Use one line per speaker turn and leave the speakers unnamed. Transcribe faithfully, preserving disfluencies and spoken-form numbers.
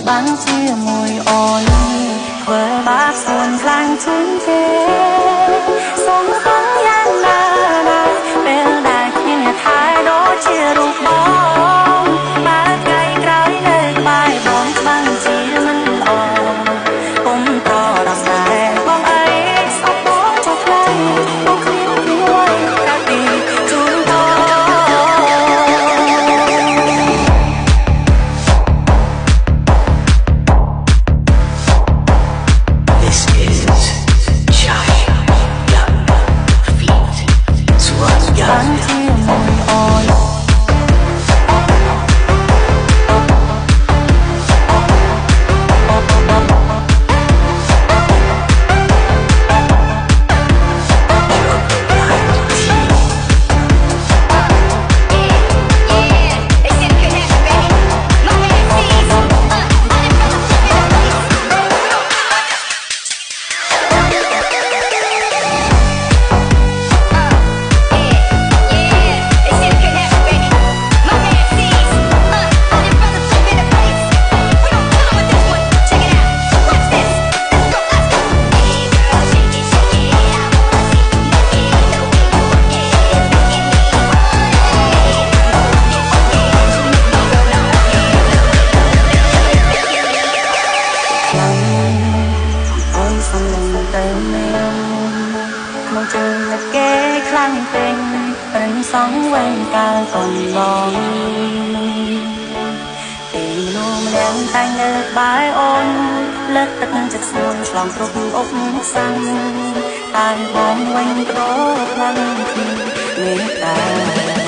ច្បាំងជាមួយអូនធ្វើបាបខ្លួនខ្លាំងជាងគេសូមខំយ៉ាងណាដែរពេលដែលគ្មានអ្នកថែដូចជារូបបងបើថ្ងៃក្រោយនៅក្បែរបងច្បាំងជាមិនល្អគុំតដល់ស្នេហ៍បងអីស្អប់បងចុះខ្លាំងបងគ្មានព្រួយតែពីជូនបង មកជើងតែគេខ្លាំងពេញប្រឹងសងវែងកាលកន្លងពេលមនុស្សម្នាក់តែងលើកបាយអូនលើកទឹកនឹងចិត្តស្រួលឆ្លងគ្រប់អុកសាំងតែបងវិញបដូរខ្លាំងពីមេត្តា